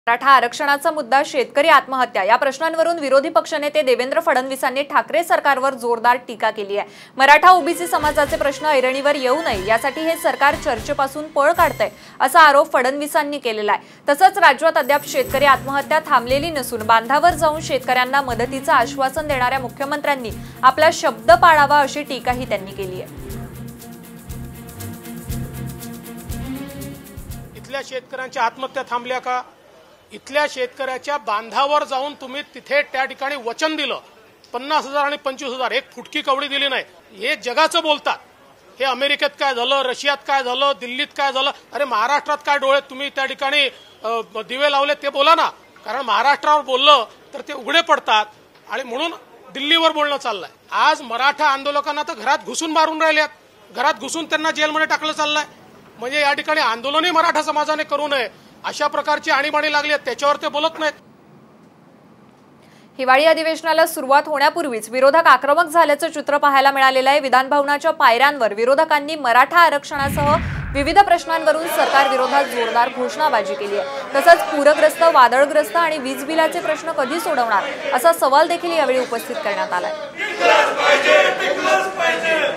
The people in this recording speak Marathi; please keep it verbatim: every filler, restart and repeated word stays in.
मराठा आरक्षणाचा मुद्दा, शेतकरी आत्महत्या या प्रश्नांवरून विरोधी पक्षनेते देवेंद्र फडणवीसांनी ठाकरे सरकारवर जोरदार टीका केली आहे। मराठा ओबीसी समाजाचे प्रश्न ऐरणीवर येऊ नये यासाठी हे सरकार चर्चेपासून पळ काढतंय असा आरोप फडणवीसांनी केलेला आहे। तसंच राज्यात अद्याप शेतकरी आत्महत्या थांबलेली नसून बांधावर जाऊन शेतकऱ्यांना मदतीचं आश्वासन देणाऱ्या मुख्यमंत्र्यांनी आपला शब्द पाळावा अशी टीकाही त्यांनी केली आहे। इथल्या शेतकऱ्यांच्या आत्महत्या थांबल्या का? इथल्या शेतकऱ्याच्या बांधावर जाऊन तुम्ही तिथे त्या ठिकाणी वचन दिलं, पन्नास हजार आणि पंचवीस हजार, एक फुटकी कवडी दिली नाही। हे जगाचं बोलतात, हे अमेरिकेत काय झालं, रशियात काय झालं, दिल्लीत काय झालं, अरे महाराष्ट्रात काय डोळे तुम्ही त्या ठिकाणी दिवे लावले ते बोला ना। कारण महाराष्ट्रावर बोललं तर ते उघडे पडतात आणि म्हणून दिल्लीवर बोलणं चाललंय। आज मराठा आंदोलकांना तर घरात घुसून मारून राहिल्यात, घरात घुसून त्यांना जेलमध्ये टाकलं चाललंय। म्हणजे या ठिकाणी आंदोलनही मराठा समाजाने करू नये अशा प्रकारची आणीबाणी लागली आहे, त्याच्यावर ते बोलत नाहीत। हिवाळी अधिवेशनाला सुरुवात होण्यापूर्वीच विरोधक आक्रमक झाल्याचं चित्र पाहायला मिळालेलं आहे। विधान भवनाच्या पायऱ्यांवर विरोधकांनी मराठा आरक्षणासह विविध प्रश्नांवरून सरकार विरोधात जोरदार घोषणाबाजी केली आहे। तसंच पूरग्रस्त, वादळग्रस्त आणि वीज बिलाचे प्रश्न कधी सोडवणार असा सवाल देखील यावेळी उपस्थित करण्यात आलाय।